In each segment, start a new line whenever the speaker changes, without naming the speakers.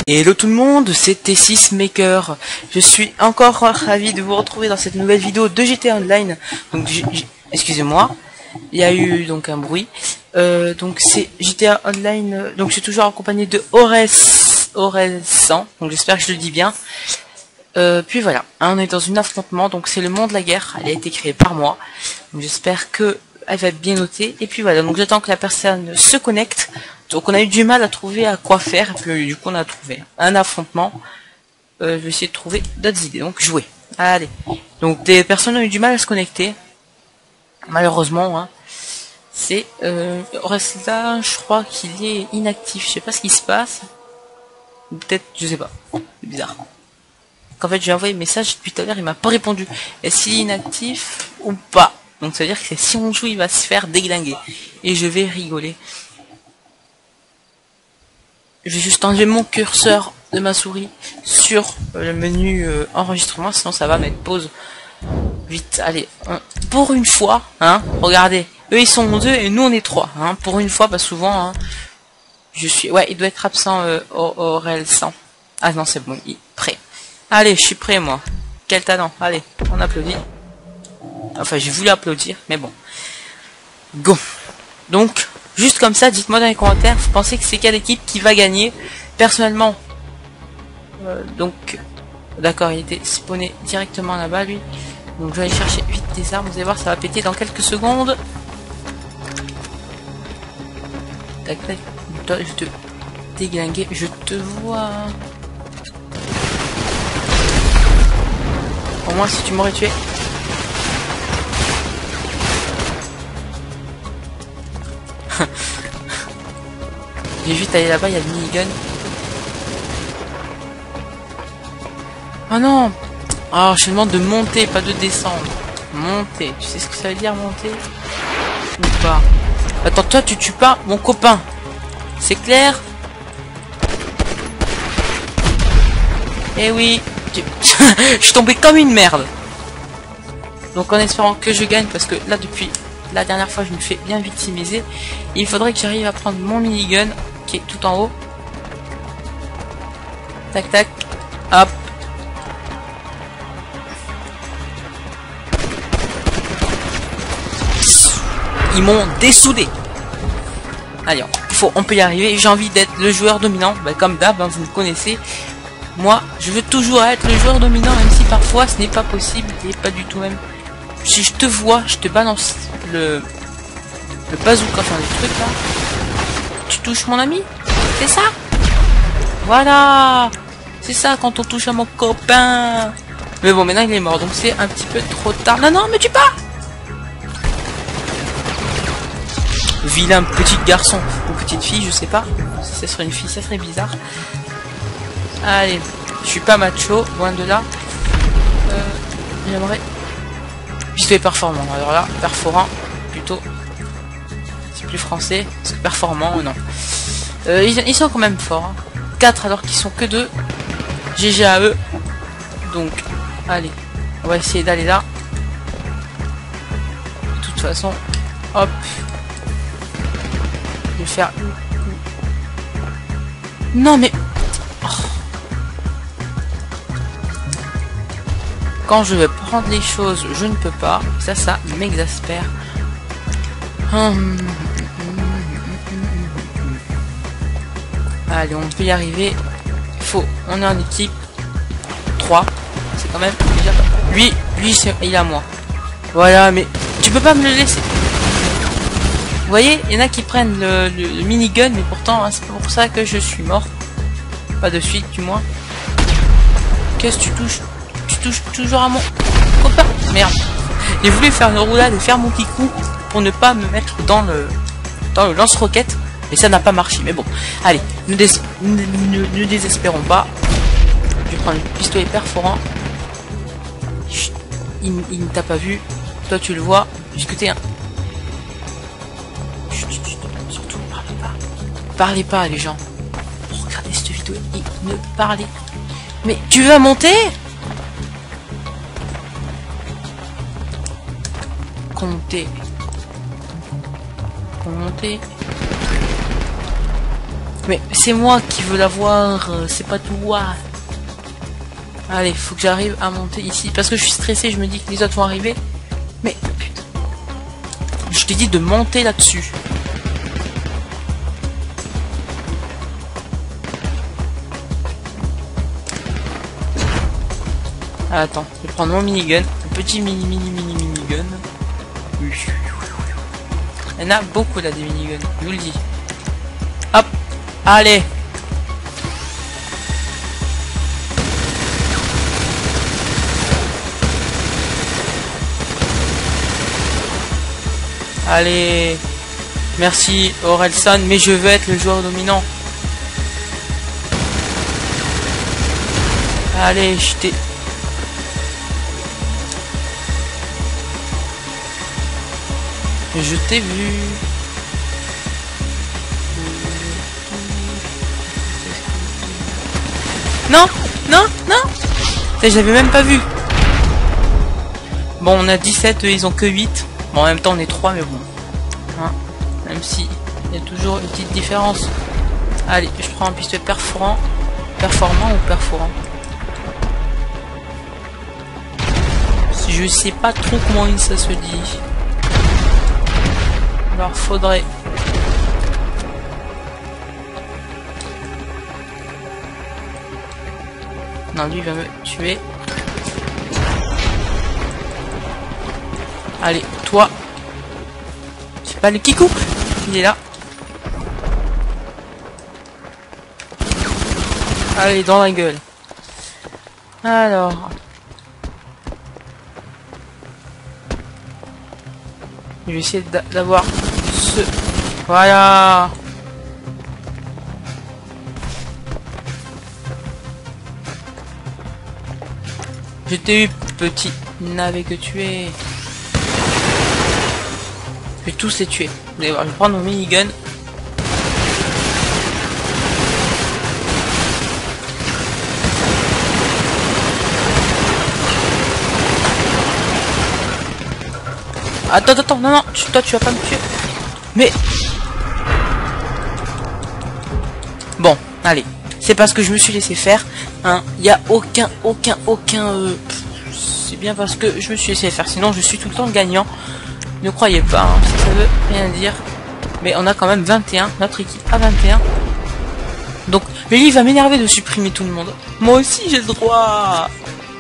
Hello tout le monde, c'est T6 Maker. Je suis encore ravi de vous retrouver dans cette nouvelle vidéo de GTA Online. Donc, excusez-moi, il y a eu donc un bruit. Donc c'est GTA Online. Donc je suis toujours accompagné de Aurel 100. Donc j'espère que je le dis bien. Puis voilà, on est dans un affrontement. Donc c'est le monde de la guerre. Elle a été créée par moi. Donc j'espère que elle va être bien notée. Et puis voilà, donc j'attends que la personne se connecte. Donc on a eu du mal à trouver à quoi faire, et puis du coup on a trouvé un affrontement. Je vais essayer de trouver d'autres idées, donc jouer. Allez. Donc des personnes ont eu du mal à se connecter. Malheureusement, hein. C'est reste là, je crois qu'il est inactif. Je sais pas ce qui se passe. Peut-être, je sais pas. C'est bizarre. Qu'en fait j'ai envoyé un message depuis tout à l'heure, il m'a pas répondu. Est-ce qu'il est inactif ou pas? Donc ça veut dire que si on joue, il va se faire déglinguer. Et je vais rigoler. Je vais juste enlever mon curseur de ma souris sur le menu enregistrement, sinon ça va mettre pause. Vite, allez, pour une fois, hein, regardez, eux ils sont 2 et nous on est 3, hein, pour une fois, pas souvent, hein, je suis, ouais, il doit être absent Aurel 100. Ah non, c'est bon, il est prêt. Allez, je suis prêt moi. Quel talent, allez, on applaudit. Enfin, j'ai voulu applaudir, mais bon. Go. Donc, juste comme ça, dites-moi dans les commentaires, vous pensez que c'est quelle équipe qui va gagner? Personnellement, donc, d'accord, il était spawné directement là-bas, lui. Donc, je vais aller chercher vite des armes, vous allez voir, ça va péter dans quelques secondes. Tac, tac, toi, je te déglinguer, je te vois. Au moins, si tu m'aurais tué. J'ai juste allé là-bas, il y a le minigun. Oh non! Oh, je te demande de monter, pas de descendre. Monter. Tu sais ce que ça veut dire, monter? Ou pas? Attends, toi, tu tues pas mon copain. C'est clair? Eh oui. Je suis tombé comme une merde. Donc, en espérant que je gagne, parce que là, depuis la dernière fois, je me fais bien victimiser. Il faudrait que j'arrive à prendre mon minigun, qui est tout en haut. Tac, tac. Hop. Ils m'ont dessoudé. Allez, on peut y arriver. J'ai envie d'être le joueur dominant. Bah, comme d'hab, hein, vous me connaissez. Moi, je veux toujours être le joueur dominant, même si parfois ce n'est pas possible et pas du tout même. Si je te vois, je te balance le bazooka, enfin des trucs là. Tu touches mon ami? C'est ça? Voilà! C'est ça quand on touche à mon copain. Mais bon, maintenant il est mort, donc c'est un petit peu trop tard. Non, non, me tue pas! Vilain petit garçon ou petite fille, je sais pas. Si ça serait une fille, ça serait bizarre. Allez, je suis pas macho, loin de là. J'aimerais pistolet performant. Alors là, perforant, plutôt. C'est plus français, parce que performant, non. Ils sont quand même forts. Hein. 4 alors qu'ils sont que 2. GG à eux. Donc, allez, on va essayer d'aller là. De toute façon, hop. Je vais faire... Non mais... Oh. Quand je vais prendre les choses, je ne peux pas. Ça m'exaspère. Allez, on peut y arriver. On est en équipe 3. C'est quand même déjà... Lui, il est à moi. Voilà, mais tu peux pas me le laisser. Vous voyez, il y en a qui prennent le minigun, mais pourtant, hein, c'est pas pour ça que je suis mort. Pas de suite, du moins. Qu'est-ce que tu touches? Tu touches toujours à mon copain. Merde. J'ai voulu faire une roulade et faire mon petit coup pour ne pas me mettre dans le lance-roquette. Mais ça n'a pas marché. Mais bon, allez, ne désespérons pas. Je vais prendre le pistolet perforant. Il ne t'a pas vu. Toi, tu le vois. Puisque t'es un... Surtout, parlez pas. Parlez pas, les gens. Regardez cette vidéo et ne parlez. Mais tu veux monter? Compter. Mais c'est moi qui veux l'avoir, c'est pas toi. Allez, faut que j'arrive à monter ici. Parce que je suis stressé, je me dis que les autres vont arriver. Mais, putain. Je t'ai dit de monter là-dessus. Ah, attends, je vais prendre mon minigun. Un petit minigun. Il y en a beaucoup là des miniguns, je vous le dis. Hop, allez. Allez. Merci Orelsan, mais je veux être le joueur dominant. Allez, je t'ai... Je t'ai vu. Non, non, non. J'avais même pas vu. Bon, on a 17, eux, ils ont que 8. Bon, en même temps, on est 3, mais bon. Hein, même si il y a toujours une petite différence. Allez, je prends un pistolet perforant. Performant ou perforant? Si je sais pas trop comment ça se dit. Alors faudrait... Non, lui il va me tuer. Allez, toi. C'est pas le qui coupe. Il est là. Allez, dans la gueule. Alors... Je vais essayer d'avoir ce... Voilà. Je t'ai eu, petit navet que tu es. Je vais tous les tuer. Vous allez voir, je vais prendre mon minigun. Attends, non, toi tu vas pas me tuer. Mais... Bon, allez. C'est parce que je me suis laissé faire. Hein. Il n'y a aucun... C'est bien parce que je me suis laissé faire. Sinon je suis tout le temps gagnant. Ne croyez pas, hein, ça veut rien dire. Mais on a quand même 21. Notre équipe a 21. Donc, mais lui il va m'énerver de supprimer tout le monde. Moi aussi j'ai le droit.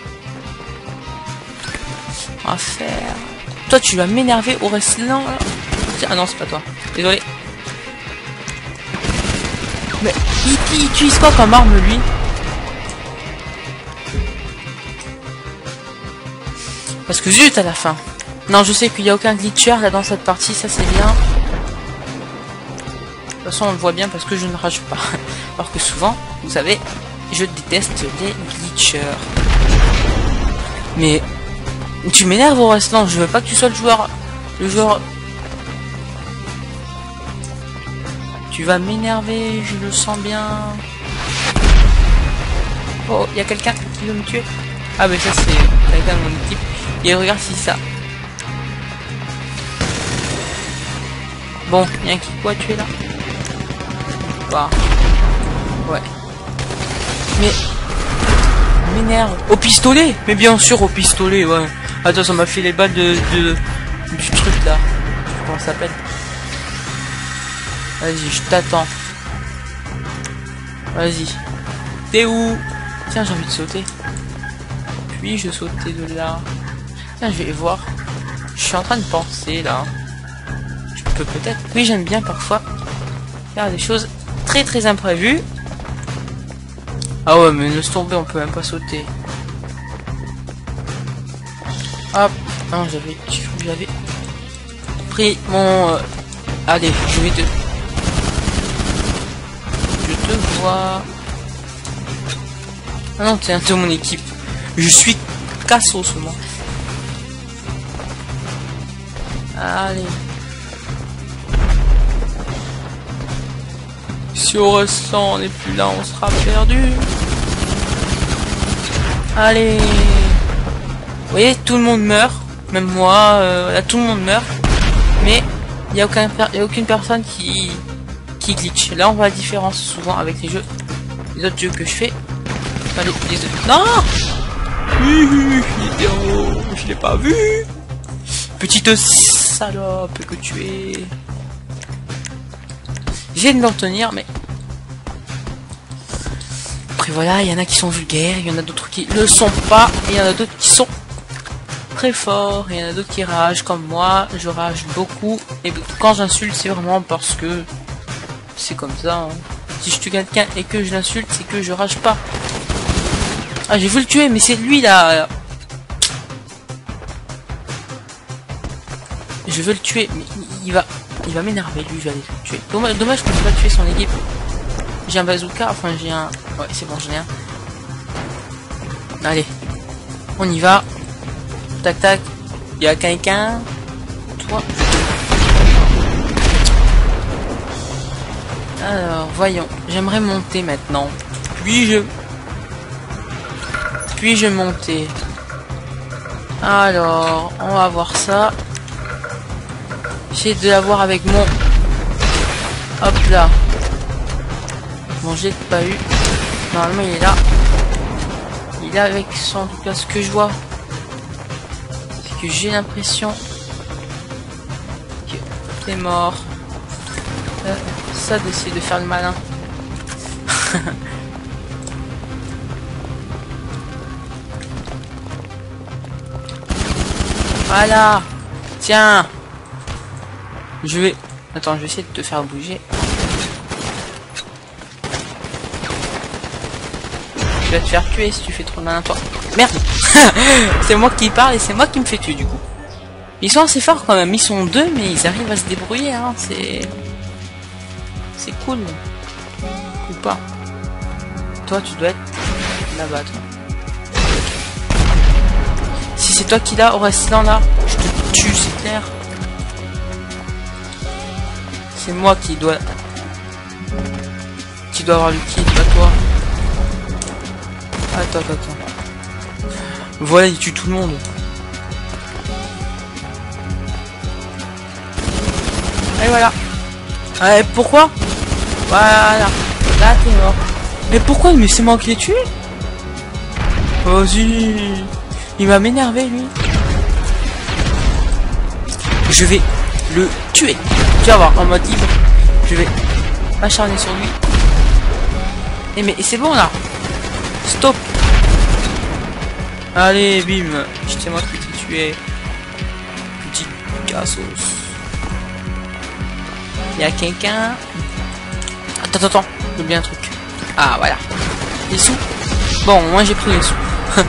On va faire... Toi tu vas m'énerver au restant là. Ah non c'est pas toi. Désolé. Mais il utilise quoi comme arme lui? Parce que zut à la fin. Non je sais qu'il n'y a aucun glitcher là dans cette partie, ça c'est bien. De toute façon on le voit bien parce que je ne rage pas. Alors que souvent, vous savez, je déteste les glitchers. Mais... Tu m'énerves au restant, je veux pas que tu sois le joueur... Tu vas m'énerver, je le sens bien. Oh, il y a quelqu'un qui veut me tuer. Ah mais ça c'est quelqu'un de mon équipe. Et regarde si ça... Bon, il y a un qui quoi tuer là. Bah. Ouais. Mais... m'énerve. Au pistolet. Mais bien sûr au pistolet, ouais. Attends, ça m'a fait les balles du truc là. Comment ça s'appelle? Vas-y, je t'attends. Vas-y. T'es où? Tiens, j'ai envie de sauter. Puis-je sauter de là? Tiens, je vais voir. Je suis en train de penser là. Je peux peut-être... Oui, j'aime bien parfois faire des choses très imprévues. Ah ouais, mais laisse tomber, on peut même pas sauter. Hop. Non, j'avais pris mon... Allez, je vais te... Je te vois... Ah non, t'es un de mon équipe. Je suis cassos moi. Allez. Si au restant on n'est plus là, on sera perdu. Allez. Vous voyez, tout le monde meurt. Même moi, là, tout le monde meurt. Mais il n'y a aucune personne qui qui glitch. Là on voit la différence souvent avec les autres jeux que je fais. Enfin, non, je l'ai pas vu. Petite salope que tu es. J'ai de m'en tenir, mais après voilà, il y en a qui sont vulgaires, il y en a d'autres qui ne le sont pas, et il y en a d'autres qui sont très forts, et il y en a d'autres qui ragent comme moi. Je rage beaucoup, et quand j'insulte, c'est vraiment parce que c'est comme ça. Hein. Si je tue quelqu'un et que je l'insulte, c'est que je rage pas. Ah, j'ai voulu le tuer, mais c'est lui là. Je veux le tuer, mais il va m'énerver, lui, je vais aller le tuer. Dommage que je peux pas tuer son équipe. J'ai un bazooka, enfin j'ai un... Ouais, c'est bon, j'en ai un. Allez, on y va. Tac, tac. Il y a quelqu'un. Toi. Alors, voyons. J'aimerais monter maintenant. Puis-je monter? Alors, on va voir ça. J'ai de l'avoir avec mon... Hop là. Bon, j'ai pas eu. Normalement, il est là. Il est avec son... En tout cas, ce que je vois, c'est que j'ai l'impression que t'es mort. Ça d'essayer de faire le malin. Voilà. Tiens. Je vais... Attends, je vais essayer de te faire bouger. Je vais te faire tuer si tu fais trop de malin toi. Merde. C'est moi qui parle et c'est moi qui me fais tuer du coup. Ils sont assez forts quand même. Ils sont deux mais ils arrivent à se débrouiller. Hein. C'est cool. Ou pas. Toi tu dois être là-bas toi. Si c'est toi qui l'as au restant là, je te tue, c'est clair. C'est moi qui dois avoir le kill, pas toi. Attends. Voilà, il tue tout le monde. Et voilà. Ouais, pourquoi? Voilà. Là, t'es mort. Mais pourquoi? Mais c'est moi qui l'ai tué. Vas-y. Il va m'énerver, lui. Je vais le tuer. Tu vas voir, en mode libre. Je vais m'acharner sur lui. Et mais c'est bon, là. Stop. Allez, bim. C'est moi qui t'ai tué. Petit cassos. Il y a quelqu'un. Attends. J'ai oublié un truc. Ah, voilà. Les sous. Bon, moi j'ai pris les sous.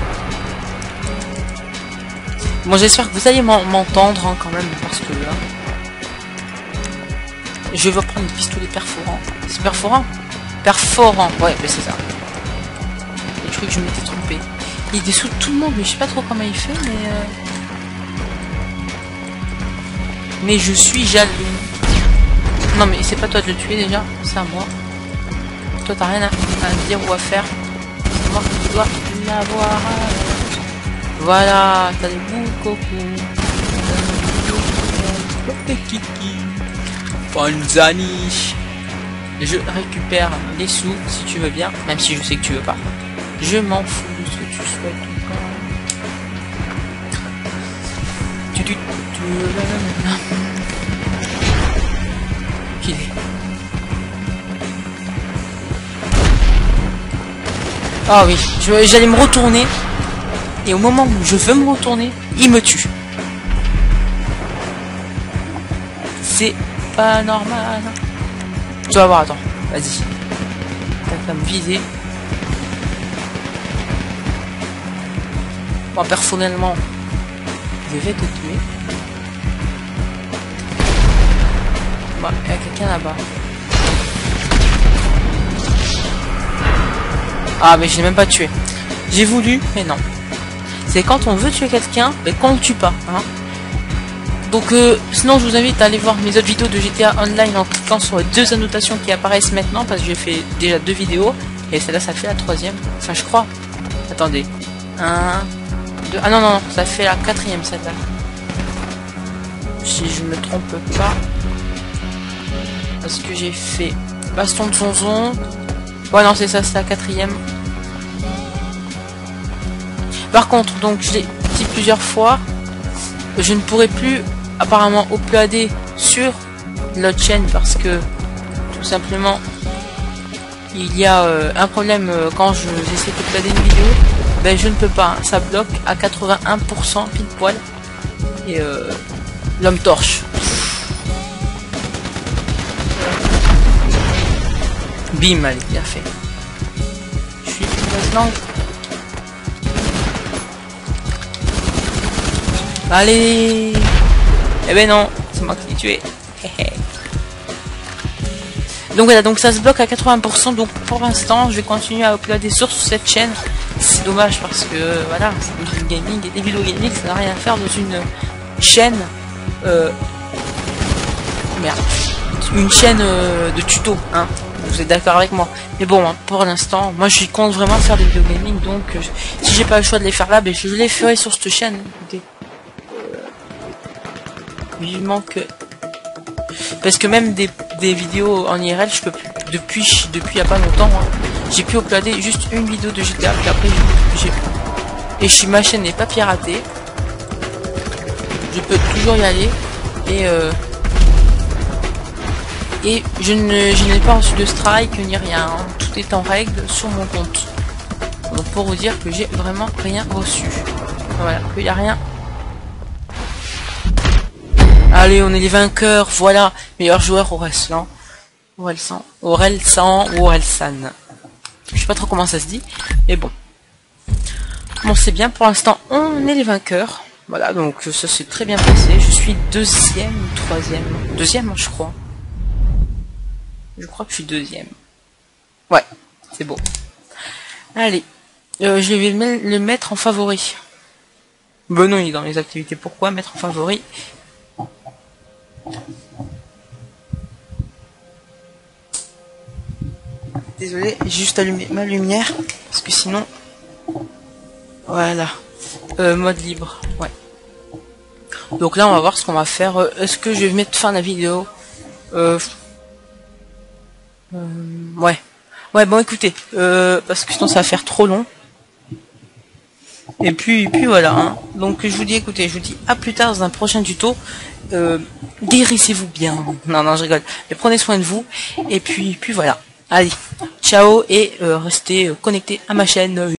Bon, j'espère que vous allez m'entendre hein, quand même, parce que là... Je vais prendre le pistolet perforant. C'est perforant? Perforant, ouais, mais c'est ça. Et je crois que je m'étais trompé. Il dessout tout le monde, mais je sais pas trop comment il fait, mais je suis jaloux. Non, mais c'est pas toi de le tuer déjà, c'est à moi. Toi, t'as rien à dire ou à faire. C'est moi qui dois l'avoir. Voilà, t'as des bouts coco. Panzani. Je récupère les sous si tu veux bien, même si je sais que tu veux pas. Je m'en fous de ce que tu souhaites. Qu'il est. Ah oui, j'allais me retourner. Et au moment où je veux me retourner, il me tue. C'est pas normal. Tu vas voir, attends. Vas-y. T'as qu'à me viser. Moi, personnellement, je vais te tuer. Bah, il y a quelqu'un là-bas. Ah, mais je l'ai même pas tué. J'ai voulu, mais non. C'est quand on veut tuer quelqu'un, mais qu'on le tue pas. Hein. Donc, sinon, je vous invite à aller voir mes autres vidéos de GTA Online en cliquant sur les deux annotations qui apparaissent maintenant, parce que j'ai fait déjà 2 vidéos, et celle-là, ça fait la 3e. Enfin, je crois. Attendez. 1, 2... Ah non, ça fait la 4e, celle-là. Si je me trompe pas. Parce que j'ai fait baston de zonzon. Ouais, non, c'est ça, c'est la 4e. Par contre, donc, je l'ai dit plusieurs fois, je ne pourrai plus apparemment uploader sur l'autre chaîne parce que tout simplement il y a un problème quand j'essaie d'uploader une vidéo, ben je ne peux pas, hein, ça bloque à 81% pile poil et l'homme torche. Bim, allez, bien fait. Je suis maintenant. Allez. Eh ben non, c'est moi qui l'ai tué. Donc voilà, donc ça se bloque à 80%, donc pour l'instant je vais continuer à uploader sur cette chaîne. C'est dommage parce que voilà, c'est du gaming et des vidéos gaming, ça n'a rien à faire dans une chaîne merde. Une chaîne de tuto, hein. Vous êtes d'accord avec moi. Mais bon, hein, pour l'instant, moi je compte vraiment faire des vidéos gaming, donc si j'ai pas le choix de les faire là, ben je les ferai sur cette chaîne. Écoutez. Vivement que parce que même des vidéos en IRL je peux plus depuis il y a pas longtemps hein, j'ai pu uploader juste une vidéo de GTA puis après j'ai et si ma chaîne n'est pas piratée je peux toujours y aller et je n'ai pas reçu de strike ni rien hein. Tout est en règle sur mon compte, donc pour vous dire que j'ai vraiment rien reçu, voilà, qu'il n'y a rien. Allez, on est les vainqueurs, voilà, meilleur joueur Orelsan. Je sais pas trop comment ça se dit, mais bon. Bon, c'est bien, pour l'instant, on est les vainqueurs. Voilà, donc ça s'est très bien passé. Je suis deuxième ou troisième. Deuxième, je crois. Je crois que je suis deuxième. Ouais, c'est beau. Allez, je vais le mettre en favori. Bon non, il est dans les activités. Pourquoi mettre en favori? Désolé, j'ai juste allumé ma lumière parce que sinon voilà, mode libre, ouais. Donc là on va voir ce qu'on va faire. Est-ce que je vais mettre fin à la vidéo? Ouais bon écoutez, parce que sinon ça va faire trop long. Et puis voilà hein. Donc je vous dis, écoutez, je vous dis à plus tard dans un prochain tuto. Guérissez-vous bien. Non je rigole, mais prenez soin de vous. Et puis voilà. Allez, ciao et restez connectés à ma chaîne.